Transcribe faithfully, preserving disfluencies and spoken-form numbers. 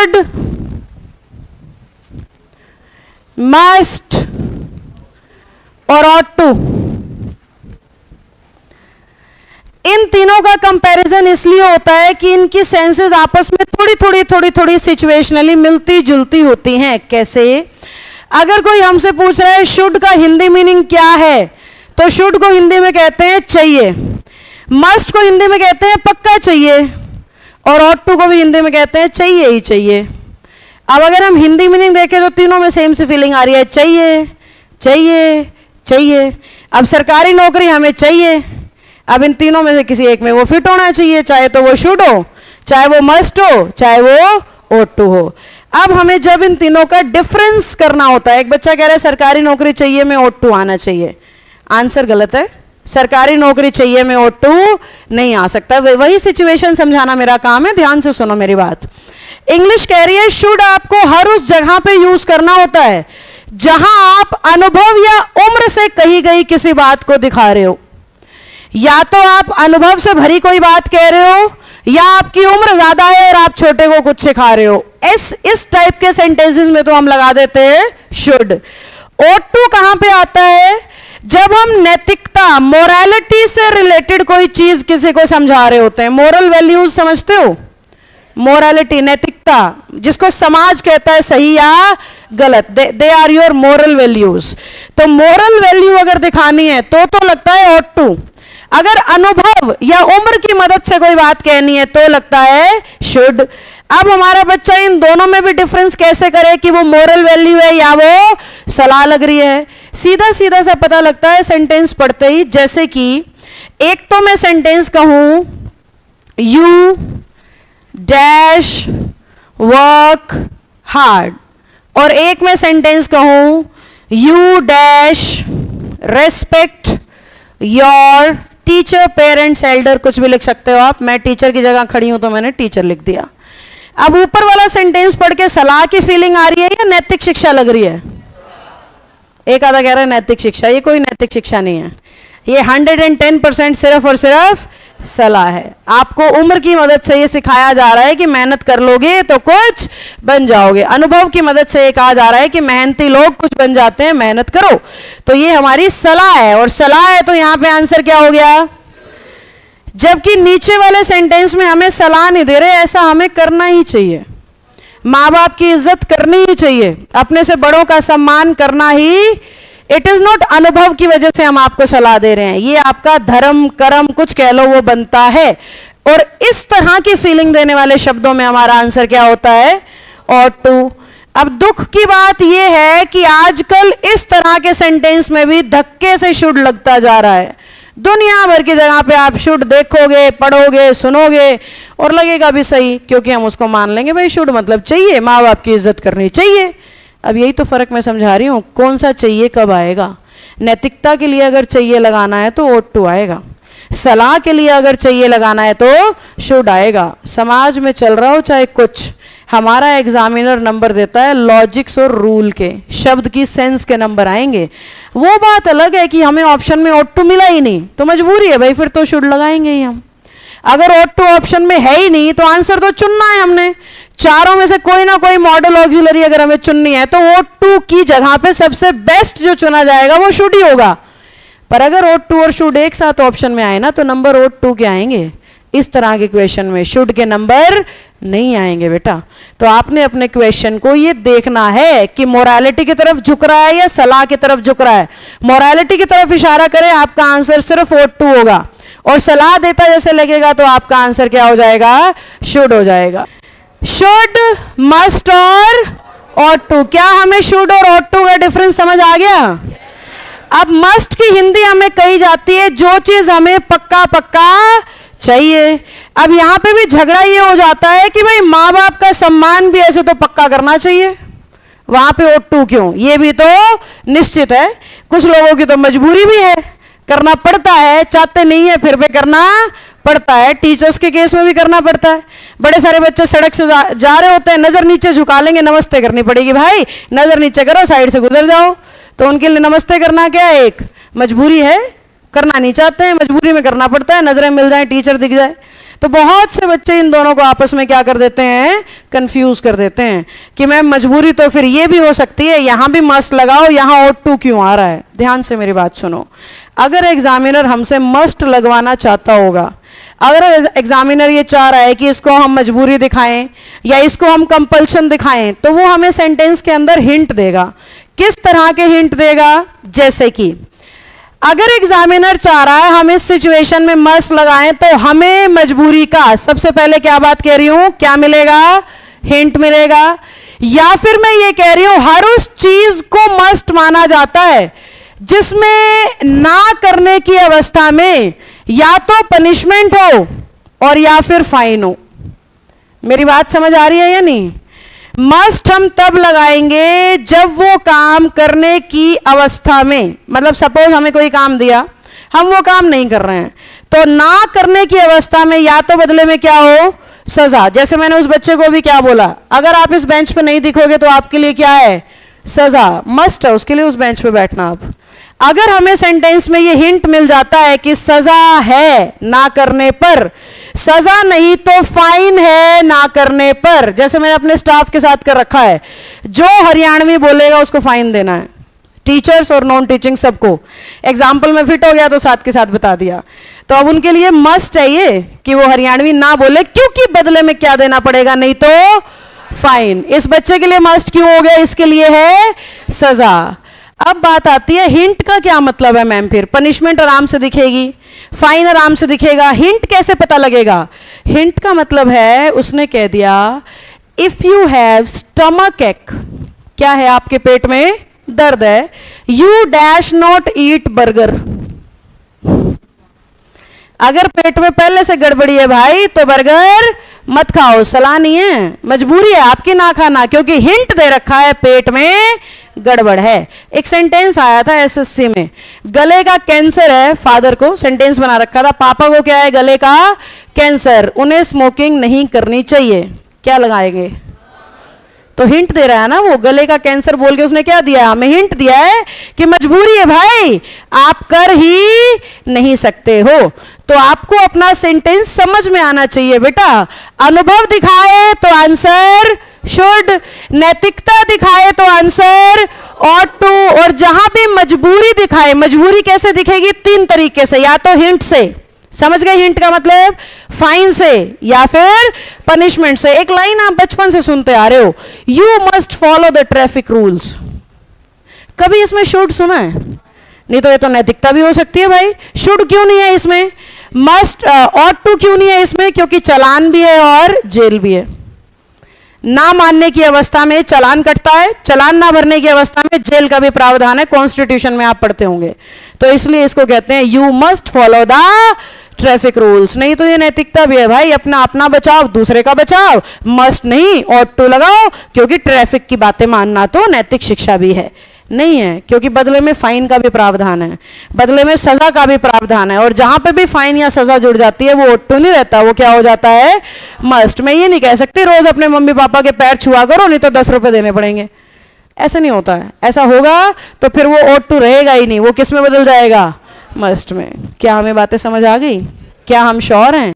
Should, must और ought to, इन तीनों का कंपैरिजन इसलिए होता है कि इनकी सेंसेस आपस में थोड़ी थोड़ी थोड़ी थोड़ी सिचुएशनली मिलती जुलती होती हैं। कैसे? अगर कोई हमसे पूछ रहा है शुड का हिंदी मीनिंग क्या है, तो शुड को हिंदी में कहते हैं चाहिए, मस्ट को हिंदी में कहते हैं पक्का चाहिए, और ऑट टू को भी हिंदी में कहते हैं चाहिए ही चाहिए। अब अगर हम हिंदी मीनिंग देखें तो तीनों में सेम सी फीलिंग आ रही है, चाहिए चाहिए चाहिए। अब सरकारी नौकरी हमें चाहिए, अब इन तीनों में से किसी एक में वो फिट होना चाहिए, चाहे तो वो शुड हो, चाहे वो मस्ट हो, चाहे वो ought to हो। अब हमें जब इन तीनों का डिफरेंस करना होता है, एक बच्चा कह रहा है सरकारी नौकरी चाहिए में ought to आना चाहिए, आंसर गलत है। सरकारी नौकरी चाहिए में ought to नहीं आ सकता। वही सिचुएशन समझाना मेरा काम है, ध्यान से सुनो मेरी बात। इंग्लिश कह रही है शुड आपको हर उस जगह पे यूज करना होता है जहां आप अनुभव या उम्र से कही गई किसी बात को दिखा रहे हो। या तो आप अनुभव से भरी कोई बात कह रहे हो, या आपकी उम्र ज्यादा है और आप छोटे को कुछ सिखा रहे हो। इस इस टाइप के सेंटेंसेस में तो हम लगा देते हैं शुड। ought to कहां पे आता है? जब हम नैतिकता, मोरालिटी से रिलेटेड कोई चीज किसी को समझा रहे होते हैं। मोरल वैल्यूज समझते हो? मोरालिटी, नैतिकता, जिसको समाज कहता है सही या गलत, they are your moral values. तो मोरल वैल्यू अगर दिखानी है तो तो लगता है ought to। अगर अनुभव या उम्र की मदद से कोई बात कहनी है तो लगता है शुड। अब हमारा बच्चा इन दोनों में भी डिफरेंस कैसे करे कि वो मोरल वैल्यू है या वो सलाह लग रही है? सीधा सीधा सा पता लगता है सेंटेंस पढ़ते ही। जैसे कि एक तो मैं सेंटेंस कहूं यू डैश वर्क हार्ड, और एक मैं सेंटेंस कहूं you dash respect your teacher, parents, elder, कुछ भी लिख सकते हो आप। मैं टीचर की जगह खड़ी हूं तो मैंने टीचर लिख दिया। अब ऊपर वाला सेंटेंस पढ़ के सलाह की फीलिंग आ रही है या नैतिक शिक्षा लग रही है? एक आधा कह रहा है नैतिक शिक्षा, ये कोई नैतिक शिक्षा नहीं है, ये हंड्रेड एंड टेन परसेंट सिर्फ और सिर्फ सलाह है। आपको उम्र की मदद से ये सिखाया जा रहा है कि मेहनत कर लोगे तो कुछ बन जाओगे। अनुभव की मदद से ये कहा जा रहा है कि मेहनती लोग कुछ बन जाते हैं, मेहनत करो। तो ये हमारी सलाह है, और सलाह है तो यहां पे आंसर क्या हो गया? जबकि नीचे वाले सेंटेंस में हमें सलाह नहीं दे रहे, ऐसा हमें करना ही चाहिए। माँ बाप की इज्जत करनी ही चाहिए, अपने से बड़ों का सम्मान करना ही। इट इज नॉट अनुभव की वजह से हम आपको सलाह दे रहे हैं, ये आपका धर्म कर्म कुछ कह लो वो बनता है। और इस तरह की फीलिंग देने वाले शब्दों में हमारा आंसर क्या होता है? ought to। अब दुख की बात यह है कि आजकल इस तरह के सेंटेंस में भी धक्के से शुड लगता जा रहा है। दुनिया भर की जगह पे आप शुड देखोगे, पढ़ोगे, सुनोगे और लगेगा भी सही, क्योंकि हम उसको मान लेंगे भाई शुड मतलब चाहिए, माँ बाप की इज्जत करनी चाहिए। अब यही तो फर्क मैं समझा रही हूं, कौन सा चाहिए कब आएगा। नैतिकता के लिए अगर चाहिए लगाना है तो ought to आएगा, सलाह के लिए अगर चाहिए लगाना है तो शुड आएगा। समाज में चल रहा हो चाहे कुछ, हमारा एग्जामिनर नंबर देता है लॉजिक्स और रूल के, शब्द की सेंस के नंबर आएंगे। वो बात अलग है कि हमें ऑप्शन में ought to मिला ही नहीं तो मजबूरी है भाई, फिर तो शुड लगाएंगे ही हम। अगर ought to ऑप्शन में है ही नहीं तो आंसर तो चुनना है हमने। चारों में से कोई ना कोई मॉडल ऑक्सिलरी अगर हमें चुननी है तो ought to की जगह पे सबसे बेस्ट जो चुना जाएगा वो शुड ही होगा। पर अगर ought to और शुड एक साथ ऑप्शन में आए ना तो नंबर ought to के आएंगे। इस तरह के क्वेश्चन में शुड के नंबर नहीं आएंगे बेटा। तो आपने अपने क्वेश्चन को ये देखना है कि मोरालिटी की तरफ झुक रहा है या सलाह की तरफ झुक रहा है। मोरालिटी की तरफ इशारा करें आपका आंसर सिर्फ ought to होगा, और सलाह देता जैसे लगेगा तो आपका आंसर क्या हो जाएगा? शुड हो जाएगा। शुड, मस्ट और ought to, क्या हमें शुड और ought to का डिफरेंस समझ आ गया? अब मस्ट की हिंदी हमें कही जाती है जो चीज हमें पक्का पक्का चाहिए। अब यहां पे भी झगड़ा ये हो जाता है कि भाई माँ बाप का सम्मान भी ऐसे तो पक्का करना चाहिए, वहां पे ought to क्यों? ये भी तो निश्चित है, कुछ लोगों की तो मजबूरी भी है, करना पड़ता है, चाहते नहीं है फिर भी करना पड़ता है। टीचर्स के केस में भी करना पड़ता है। बड़े सारे बच्चे सड़क से जा, जा रहे होते हैं, नजर नीचे झुका लेंगे, नमस्ते करनी पड़ेगी भाई, नजर नीचे करो, साइड से गुजर जाओ। तो उनके लिए नमस्ते करना क्या है? एक मजबूरी है, करना नहीं चाहते हैं, मजबूरी में करना पड़ता है, नजरें मिल जाए, टीचर दिख जाए। तो बहुत से बच्चे इन दोनों को आपस में क्या कर देते हैं, कंफ्यूज कर देते हैं कि मैम मजबूरी तो फिर ये भी हो सकती है, यहां भी मस्ट लगाओ, यहां और टू क्यों आ रहा है। ध्यान से मेरी बात सुनो, अगर एग्जामिनर हमसे मस्ट लगवाना चाहता होगा, अगर एग्जामिनर ये चाह रहा है कि इसको हम मजबूरी दिखाएं या इसको हम कंपल्शन दिखाएं, तो वो हमें सेंटेंस के अंदर हिंट देगा। किस तरह के हिंट देगा? जैसे कि अगर एग्जामिनर चाह रहा है हम इस सिचुएशन में मस्ट लगाएं, तो हमें मजबूरी का सबसे पहले क्या बात कह रही हूं, क्या मिलेगा? हिंट मिलेगा। या फिर मैं ये कह रही हूं हर उस चीज को मस्ट माना जाता है जिसमें ना करने की अवस्था में या तो पनिशमेंट हो और या फिर फाइन हो। मेरी बात समझ आ रही है या नहीं? मस्ट हम तब लगाएंगे जब वो काम करने की अवस्था में, मतलब सपोज हमें कोई काम दिया, हम वो काम नहीं कर रहे हैं, तो ना करने की अवस्था में या तो बदले में क्या हो, सजा। जैसे मैंने उस बच्चे को भी क्या बोला, अगर आप इस बेंच पे नहीं दिखोगे तो आपके लिए क्या है, सजा। मस्ट है उसके लिए उस बेंच पे बैठना। आप अगर हमें सेंटेंस में ये हिंट मिल जाता है कि सजा है ना करने पर, सजा नहीं तो फाइन है ना करने पर, जैसे मैंने अपने स्टाफ के साथ कर रखा है, जो हरियाणवी बोलेगा उसको फाइन देना है, टीचर्स और नॉन टीचिंग सबको। एग्जाम्पल में फिट हो गया तो साथ के साथ बता दिया। तो अब उनके लिए मस्ट है ये कि वो हरियाणवी ना बोले, क्योंकि बदले में क्या देना पड़ेगा, नहीं तो फाइन। इस बच्चे के लिए मस्ट क्यों हो गया, इसके लिए है सजा। अब बात आती है हिंट का क्या मतलब है मैम? फिर पनिशमेंट आराम से दिखेगी, फाइन आराम से दिखेगा, हिंट कैसे पता लगेगा? हिंट का मतलब है, उसने कह दिया इफ यू हैव स्टमक एक, क्या है आपके पेट में दर्द है, you dash not eat burger. अगर पेट में पहले से गड़बड़ी है भाई तो बर्गर मत खाओ, सलाह नहीं है, मजबूरी है आपकी ना खाना, क्योंकि हिंट दे रखा है पेट में गड़बड़ है। एक सेंटेंस आया था एसएससी में, गले का कैंसर है, फादर को सेंटेंस बना रखा था, पापा को क्या है, गले का कैंसर, उन्हें स्मोकिंग नहीं करनी चाहिए, क्या लगाएंगे? तो हिंट दे रहा है ना वो, गले का कैंसर बोल के उसने क्या दिया, हमें हिंट दिया है कि मजबूरी है भाई, आप कर ही नहीं सकते हो। तो आपको अपना सेंटेंस समझ में आना चाहिए बेटा। अनुभव दिखाए तो आंसर शुड, नैतिकता दिखाए तो आंसर ought to, और जहां भी मजबूरी दिखाए, मजबूरी कैसे दिखेगी? तीन तरीके से, या तो हिंट से, समझ गए हिंट का मतलब, फाइन से या फिर पनिशमेंट से। एक लाइन आप बचपन से सुनते आ रहे हो, you must follow the traffic rules, कभी इसमें शुड सुना है? नहीं तो ये तो नैतिकता भी हो सकती है भाई। शुड क्यों नहीं है इसमें? मस्ट ought to क्यों नहीं है इसमें? क्योंकि चालान भी है और जेल भी है। ना मानने की अवस्था में चालान कटता है, चालान ना भरने की अवस्था में जेल का भी प्रावधान है, कॉन्स्टिट्यूशन में आप पढ़ते होंगे। तो इसलिए इसको कहते हैं you must follow the traffic rules. नहीं तो ये नैतिकता भी है भाई, अपना अपना बचाओ, दूसरे का बचाओ, मस्ट नहीं ought to लगाओ, क्योंकि ट्रैफिक की बातें मानना तो नैतिक शिक्षा भी है, नहीं है, क्योंकि बदले में फाइन का भी प्रावधान है, बदले में सजा का भी प्रावधान है, और जहां पे भी फाइन या सजा जुड़ जाती है वो ought to नहीं रहता, वो क्या हो जाता है, मस्ट। मैं ये नहीं कह सकती रोज अपने मम्मी पापा के पैर छुआ करो नहीं तो दस रुपए देने पड़ेंगे, ऐसा नहीं होता है। ऐसा होगा तो फिर वो ought to रहेगा ही नहीं, वो किस में बदल जाएगा, मस्ट में। क्या हमें बातें समझ आ गई? क्या हम श्योर हैं?